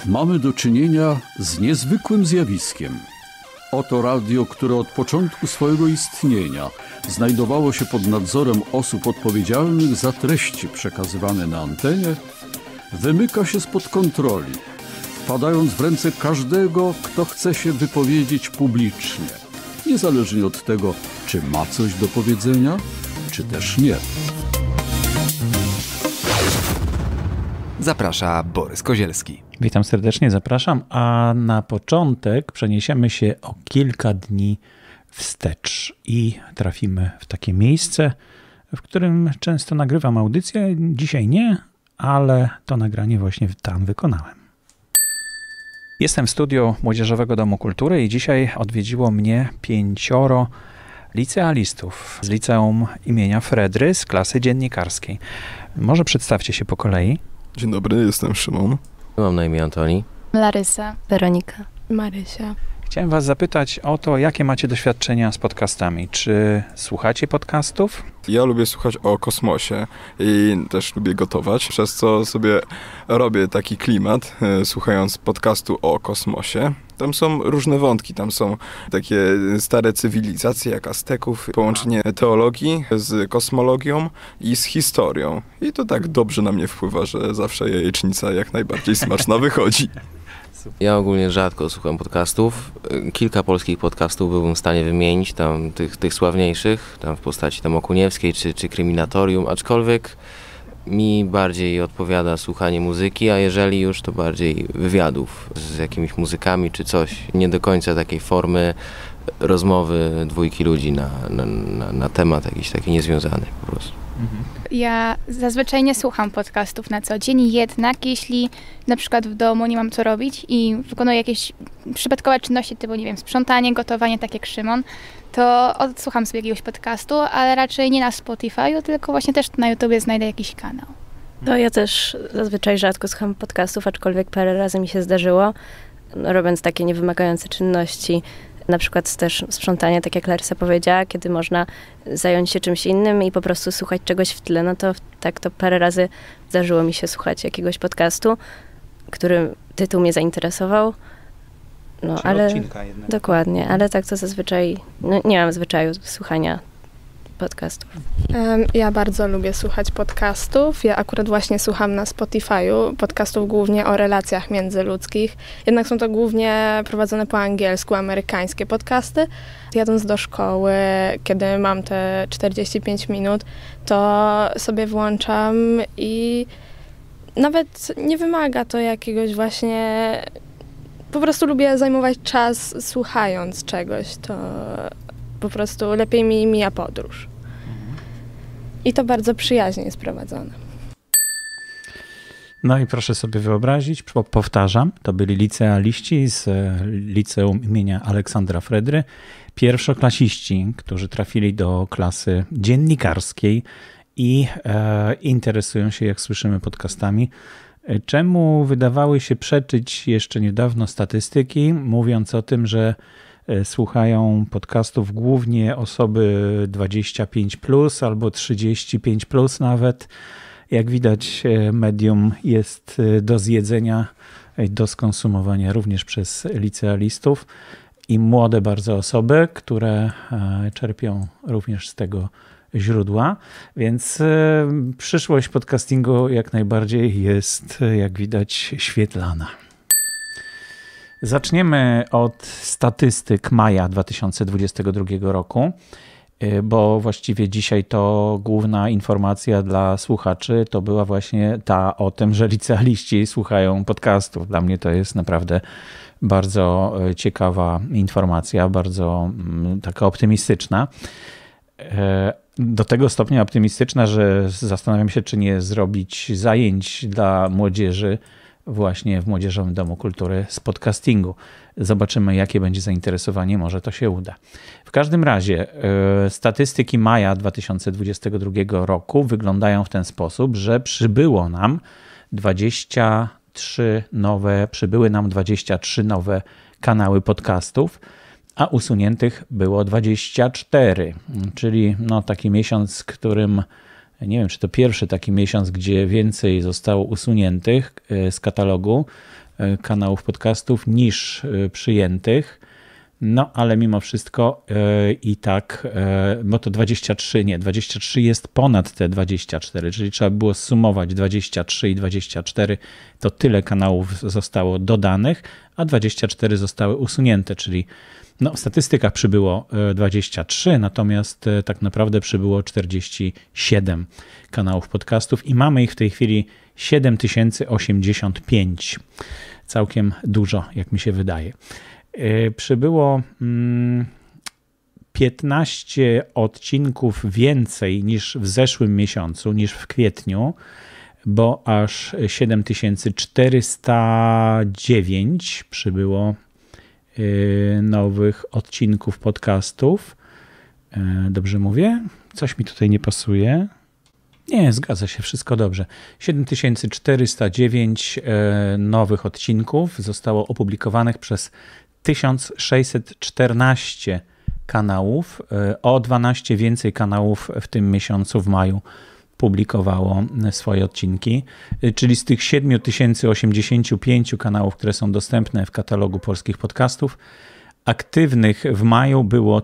Mamy do czynienia z niezwykłym zjawiskiem. Oto radio, które od początku swojego istnienia znajdowało się pod nadzorem osób odpowiedzialnych za treści przekazywane na antenie, wymyka się spod kontroli, wpadając w ręce każdego, kto chce się wypowiedzieć publicznie, niezależnie od tego, czy ma coś do powiedzenia, czy też nie. Zaprasza Borys Kozielski. Witam serdecznie, zapraszam, a na początek przeniesiemy się o kilka dni wstecz i trafimy w takie miejsce, w którym często nagrywam audycję. Dzisiaj nie, ale to nagranie właśnie tam wykonałem. Jestem w studiu Młodzieżowego Domu Kultury i dzisiaj odwiedziło mnie 5 licealistów z liceum imienia Fredry z klasy dziennikarskiej. Może przedstawcie się po kolei. Dzień dobry, jestem Szymon. Mam na imię Antoni. Larysa. Weronika. Marysia. Chciałem was zapytać o to, jakie macie doświadczenia z podcastami. Czy słuchacie podcastów? Ja lubię słuchać o kosmosie i też lubię gotować, przez co sobie robię taki klimat, słuchając podcastu o kosmosie. Tam są różne wątki, tam są takie stare cywilizacje jak Azteków, połączenie teologii z kosmologią i z historią. I to tak dobrze na mnie wpływa, że zawsze jajecznica jak najbardziej smaczna wychodzi. Ja ogólnie rzadko słucham podcastów. Kilka polskich podcastów byłbym w stanie wymienić, tam tych sławniejszych, tam w postaci tam Okuniewskiej czy Kryminatorium, aczkolwiek mi bardziej odpowiada słuchanie muzyki, a jeżeli już, to bardziej wywiadów z jakimiś muzykami czy coś. Nie do końca takiej formy rozmowy dwójki ludzi na temat jakiś taki niezwiązany po prostu. Ja zazwyczaj nie słucham podcastów na co dzień, jednak jeśli na przykład w domu nie mam co robić i wykonuję jakieś przypadkowe czynności typu, nie wiem, sprzątanie, gotowanie, tak jak Szymon, to odsłucham sobie jakiegoś podcastu, ale raczej nie na Spotify'u, tylko właśnie też na YouTubie znajdę jakiś kanał. No ja też zazwyczaj rzadko słucham podcastów, aczkolwiek parę razy mi się zdarzyło, robiąc takie niewymagające czynności, na przykład też sprzątanie, tak jak Larysa powiedziała, kiedy można zająć się czymś innym i po prostu słuchać czegoś w tle, no to tak to parę razy zdarzyło mi się słuchać jakiegoś podcastu, który tytuł mnie zainteresował. No, Czyli ale odcinka jednak. Dokładnie, ale tak to zazwyczaj, no, nie mam zwyczaju słuchania podcastów. Ja bardzo lubię słuchać podcastów. Ja akurat właśnie słucham na Spotify'u podcastów głównie o relacjach międzyludzkich. Jednak są to głównie prowadzone po angielsku, amerykańskie podcasty. Jadąc do szkoły, kiedy mam te 45 minut, to sobie włączam i nawet nie wymaga to jakiegoś właśnie... Po prostu lubię zajmować czas słuchając czegoś. To po prostu lepiej mi mija podróż. I to bardzo przyjaźnie jest prowadzone. No i proszę sobie wyobrazić, powtarzam, to byli licealiści z liceum imienia Aleksandra Fredry, pierwszoklasiści, którzy trafili do klasy dziennikarskiej i interesują się, jak słyszymy, podcastami. Czemu wydawały się przeczyć jeszcze niedawno statystyki, mówiąc o tym, że słuchają podcastów głównie osoby 25+ albo 35+ nawet. Jak widać, medium jest do zjedzenia i do skonsumowania również przez licealistów i młode bardzo osoby, które czerpią również z tego źródła, więc przyszłość podcastingu jak najbardziej jest, jak widać, świetlana. Zaczniemy od statystyk maja 2022 roku, bo właściwie dzisiaj to główna informacja dla słuchaczy to była właśnie ta o tym, że licealiści słuchają podcastów. Dla mnie to jest naprawdę bardzo ciekawa informacja, bardzo taka optymistyczna. Do tego stopnia optymistyczna, że zastanawiam się, czy nie zrobić zajęć dla młodzieży właśnie w Młodzieżowym Domu Kultury z podcastingu. Zobaczymy, jakie będzie zainteresowanie, może to się uda. W każdym razie statystyki maja 2022 roku wyglądają w ten sposób, że przybyły nam 23 nowe kanały podcastów, a usuniętych było 24, czyli no taki miesiąc, którym nie wiem, czy to pierwszy taki miesiąc, gdzie więcej zostało usuniętych z katalogu kanałów podcastów niż przyjętych. No, ale mimo wszystko i tak, bo to 23 jest ponad te 24, czyli trzeba było sumować 23 i 24, to tyle kanałów zostało dodanych, a 24 zostały usunięte, czyli w statystykach przybyło 23, natomiast tak naprawdę przybyło 47 kanałów podcastów i mamy ich w tej chwili 7085. Całkiem dużo, jak mi się wydaje. Przybyło 15 odcinków więcej niż w zeszłym miesiącu, niż w kwietniu, bo aż 7409 przybyło nowych odcinków podcastów. Dobrze mówię? Coś mi tutaj nie pasuje. Nie, zgadza się, wszystko dobrze. 7409 nowych odcinków zostało opublikowanych przez 1614 kanałów. O 12 więcej kanałów w tym miesiącu, w maju, publikowało swoje odcinki. Czyli z tych 7085 kanałów, które są dostępne w katalogu polskich podcastów, aktywnych w maju było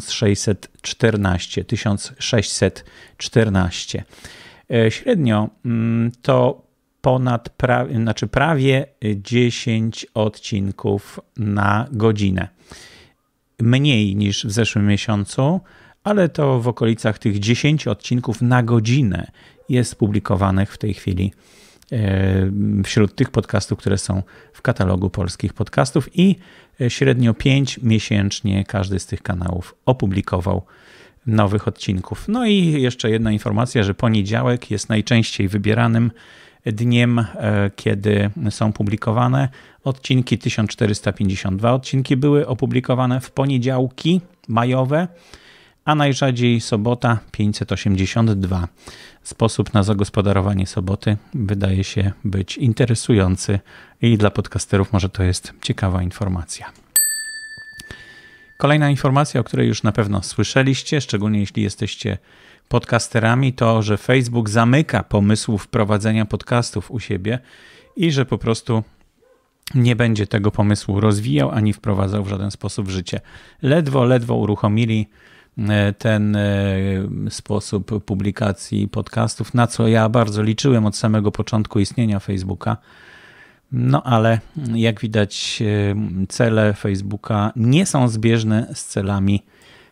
1614. Średnio to prawie 10 odcinków na godzinę. Mniej niż w zeszłym miesiącu, ale to w okolicach tych 10 odcinków na godzinę jest publikowanych w tej chwili wśród tych podcastów, które są w katalogu polskich podcastów i średnio 5 miesięcznie każdy z tych kanałów opublikował nowych odcinków. No i jeszcze jedna informacja, że poniedziałek jest najczęściej wybieranym dniem, kiedy są publikowane odcinki. 1452 odcinki były opublikowane w poniedziałki majowe, a najrzadziej sobota 582. Sposób na zagospodarowanie soboty wydaje się być interesujący i dla podcasterów może to jest ciekawa informacja. Kolejna informacja, o której już na pewno słyszeliście, szczególnie jeśli jesteście podcasterami, to, że Facebook zamyka pomysł wprowadzenia podcastów u siebie i że po prostu nie będzie tego pomysłu rozwijał ani wprowadzał w żaden sposób w życie. Ledwo uruchomili ten sposób publikacji podcastów, na co ja bardzo liczyłem od samego początku istnienia Facebooka. No ale jak widać, cele Facebooka nie są zbieżne z celami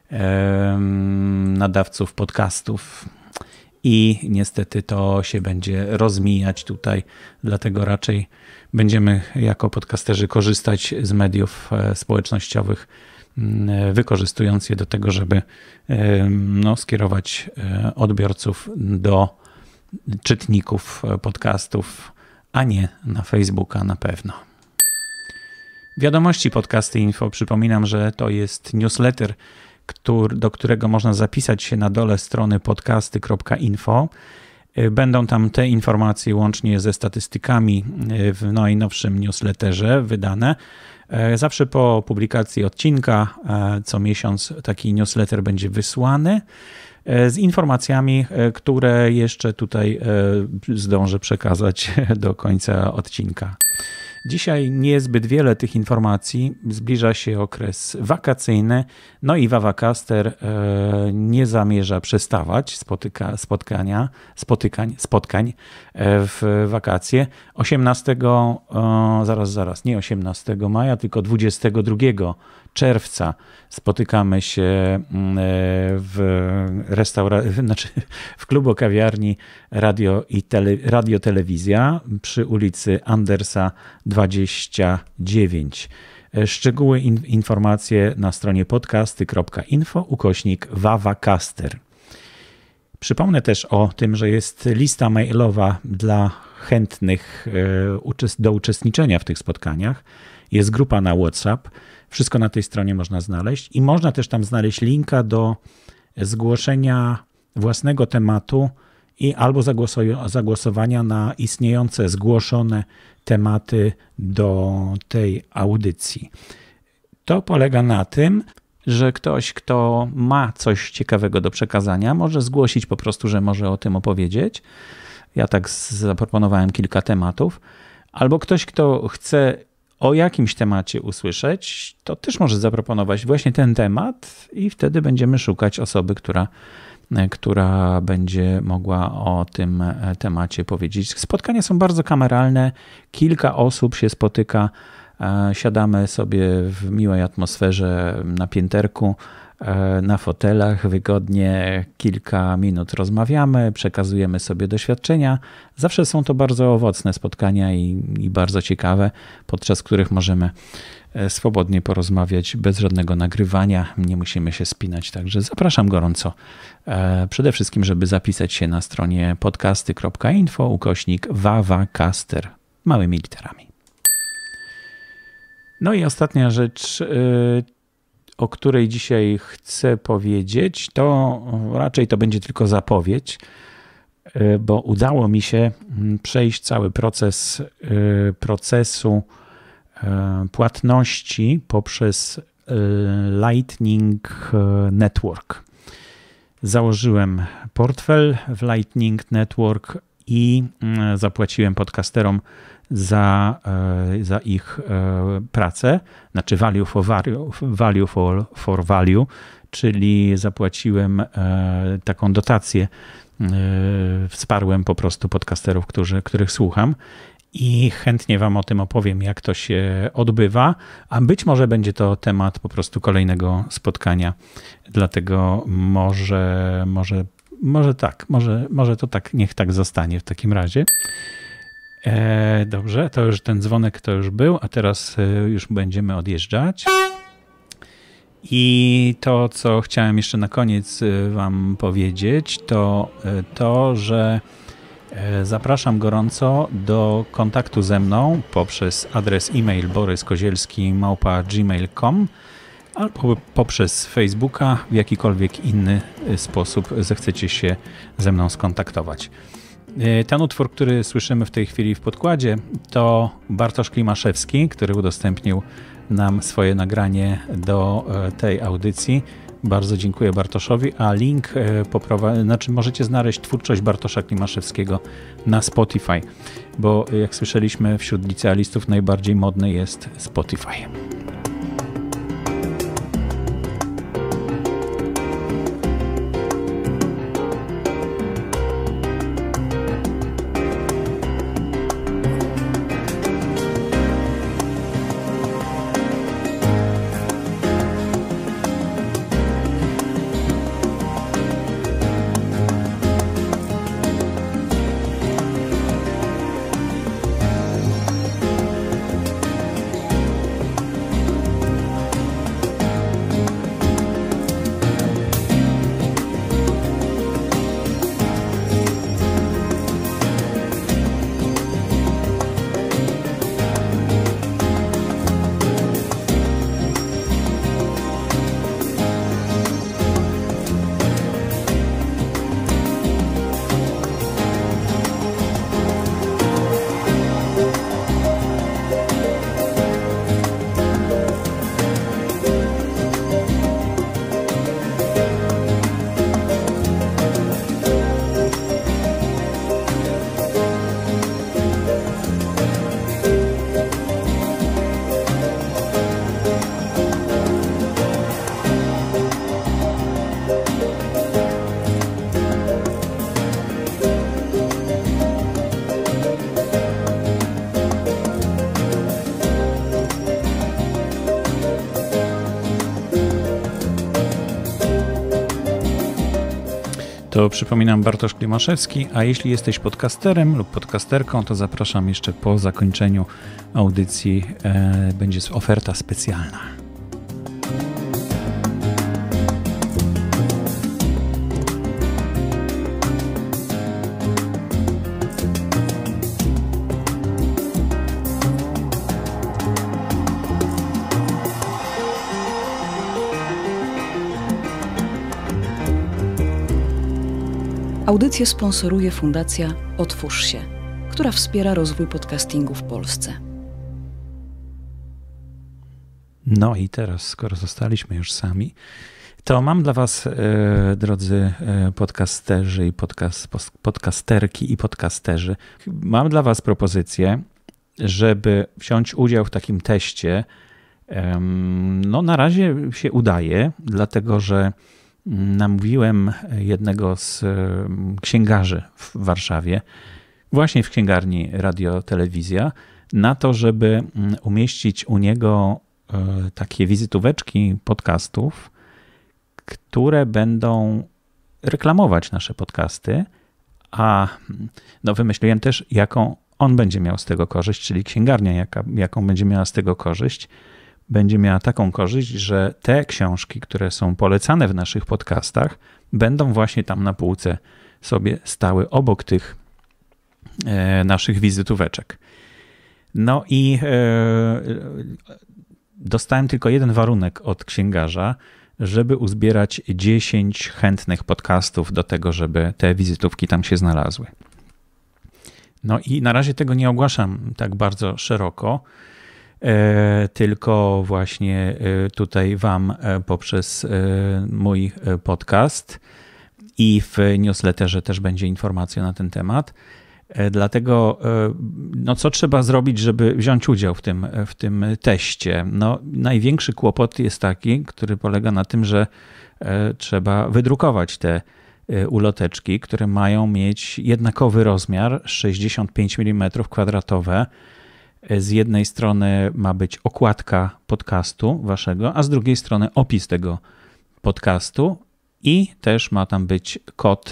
nadawców podcastów i niestety to się będzie rozmijać tutaj, dlatego raczej będziemy jako podcasterzy korzystać z mediów społecznościowych, wykorzystując je do tego, żeby skierować odbiorców do czytników podcastów, a nie na Facebooka na pewno. Wiadomości Podcasty Info. Przypominam, że to jest newsletter, do którego można zapisać się na dole strony podcasty.info. Będą tam te informacje łącznie ze statystykami w najnowszym newsletterze wydane. Zawsze po publikacji odcinka co miesiąc taki newsletter będzie wysłany z informacjami, które jeszcze tutaj zdążę przekazać do końca odcinka. Dzisiaj niezbyt wiele tych informacji, zbliża się okres wakacyjny, no i Wawacaster nie zamierza przestawać spotkań w wakacje. 18, nie 18 maja, tylko 22 czerwca spotykamy się w klubu kawiarni Radio Telewizja przy ulicy Andersa 29. Szczegóły informacje na stronie podcasty.info/Wawacaster. Przypomnę też o tym, że jest lista mailowa dla chętnych do uczestniczenia w tych spotkaniach. Jest grupa na WhatsApp. Wszystko na tej stronie można znaleźć i można też tam znaleźć linka do zgłoszenia własnego tematu i albo zagłosowania na istniejące, zgłoszone tematy do tej audycji. To polega na tym, że ktoś, kto ma coś ciekawego do przekazania, może zgłosić po prostu, że może o tym opowiedzieć. Ja tak zaproponowałem kilka tematów. Albo ktoś, kto chce o jakimś temacie usłyszeć, to też może zaproponować właśnie ten temat i wtedy będziemy szukać osoby, która będzie mogła o tym temacie powiedzieć. Spotkania są bardzo kameralne, kilka osób się spotyka, siadamy sobie w miłej atmosferze na pięterku, na fotelach, wygodnie kilka minut rozmawiamy, przekazujemy sobie doświadczenia. Zawsze są to bardzo owocne spotkania i bardzo ciekawe, podczas których możemy swobodnie porozmawiać bez żadnego nagrywania, nie musimy się spinać, także zapraszam gorąco. Przede wszystkim, żeby zapisać się na stronie podcasty.info/wawacaster małymi literami. No i ostatnia rzecz, o której dzisiaj chcę powiedzieć, to raczej to będzie tylko zapowiedź, bo udało mi się przejść cały procesu płatności poprzez Lightning Network. Założyłem portfel w Lightning Network i zapłaciłem podcasterom za ich pracę, znaczy value for value, czyli zapłaciłem taką dotację, wsparłem po prostu podcasterów, których słucham i chętnie wam o tym opowiem, jak to się odbywa, a być może będzie to temat po prostu kolejnego spotkania, dlatego może to tak, niech tak zostanie w takim razie. Dobrze, to już ten dzwonek to już był, a teraz już będziemy odjeżdżać. I to, co chciałem jeszcze na koniec wam powiedzieć, to, że zapraszam gorąco do kontaktu ze mną poprzez adres e-mail boryskozielski@gmail.com albo poprzez Facebooka, w jakikolwiek inny sposób zechcecie się ze mną skontaktować. Ten utwór, który słyszymy w tej chwili w podkładzie, to Bartosz Klimaszewski, który udostępnił nam swoje nagranie do tej audycji. Bardzo dziękuję Bartoszowi, a link możecie znaleźć twórczość Bartosza Klimaszewskiego na Spotify, bo jak słyszeliśmy, wśród licealistów najbardziej modny jest Spotify. To przypominam, Bartosz Klimaszewski, a jeśli jesteś podcasterem lub podcasterką, to zapraszam jeszcze po zakończeniu audycji, będzie oferta specjalna. Audycję sponsoruje Fundacja Otwórz się, która wspiera rozwój podcastingu w Polsce. No i teraz, skoro zostaliśmy już sami, to mam dla was, drodzy podcasterzy i podcasterki i podcasterzy, mam dla was propozycję, żeby wziąć udział w takim teście, no na razie się udaje, dlatego że namówiłem jednego z księgarzy w Warszawie, właśnie w księgarni Radio Telewizja, na to, żeby umieścić u niego takie wizytóweczki podcastów, które będą reklamować nasze podcasty, a no wymyśliłem też, jaką on będzie miał z tego korzyść, czyli księgarnia, jaką będzie miała z tego korzyść. Będzie miała taką korzyść, że te książki, które są polecane w naszych podcastach, będą właśnie tam na półce sobie stały obok tych naszych wizytóweczek. No i dostałem tylko jeden warunek od księgarza, żeby uzbierać 10 chętnych podcastów do tego, żeby te wizytówki tam się znalazły. No i na razie tego nie ogłaszam tak bardzo szeroko, tylko właśnie tutaj wam poprzez mój podcast i w newsletterze też będzie informacja na ten temat. Dlatego no co trzeba zrobić, żeby wziąć udział w tym teście? No, największy kłopot jest taki, który polega na tym, że trzeba wydrukować te uloteczki, które mają mieć jednakowy rozmiar 65 mm kwadratowe. Z jednej strony ma być okładka podcastu waszego, a z drugiej strony opis tego podcastu i też ma tam być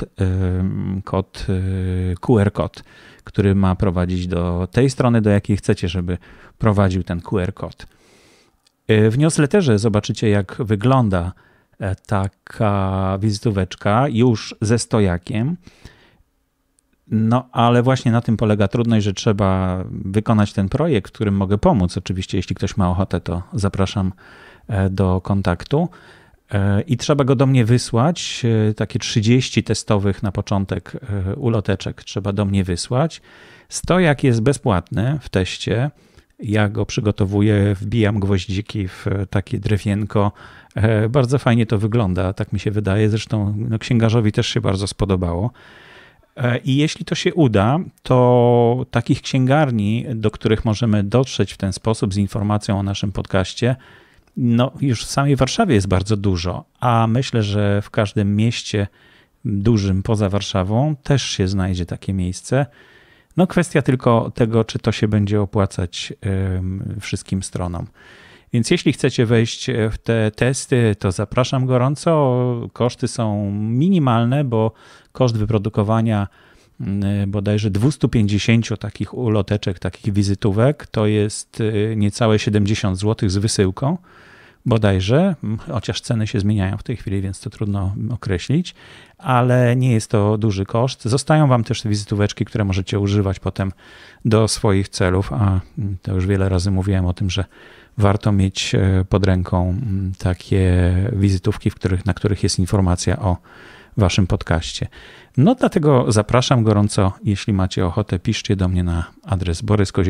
QR kod, który ma prowadzić do tej strony, do jakiej chcecie, żeby prowadził ten QR kod. W newsletterze zobaczycie, jak wygląda taka wizytóweczka już ze stojakiem. No, ale właśnie na tym polega trudność, że trzeba wykonać ten projekt, w którym mogę pomóc. Oczywiście, jeśli ktoś ma ochotę, to zapraszam do kontaktu. I trzeba go do mnie wysłać. Takie 30 testowych na początek uloteczek trzeba do mnie wysłać. Stojak jest bezpłatny w teście. Ja go przygotowuję, wbijam gwoździki w takie drewienko. Bardzo fajnie to wygląda, tak mi się wydaje. Zresztą no, księgarzowi też się bardzo spodobało. I jeśli to się uda, to takich księgarni, do których możemy dotrzeć w ten sposób z informacją o naszym podcaście, no już w samej Warszawie jest bardzo dużo, a myślę, że w każdym mieście dużym poza Warszawą też się znajdzie takie miejsce. No kwestia tylko tego, czy to się będzie opłacać wszystkim stronom. Więc jeśli chcecie wejść w te testy, to zapraszam gorąco. Koszty są minimalne, bo koszt wyprodukowania bodajże 250 takich uloteczek, takich wizytówek, to jest niecałe 70 zł z wysyłką bodajże, chociaż ceny się zmieniają w tej chwili, więc to trudno określić, ale nie jest to duży koszt. Zostają wam też wizytóweczki, które możecie używać potem do swoich celów, a to już wiele razy mówiłem o tym, że warto mieć pod ręką takie wizytówki, na których jest informacja o waszym podcaście. No dlatego zapraszam gorąco, jeśli macie ochotę, piszcie do mnie na adres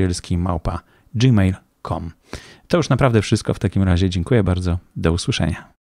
boryskozielski@gmail.com. To już naprawdę wszystko w takim razie. Dziękuję bardzo. Do usłyszenia.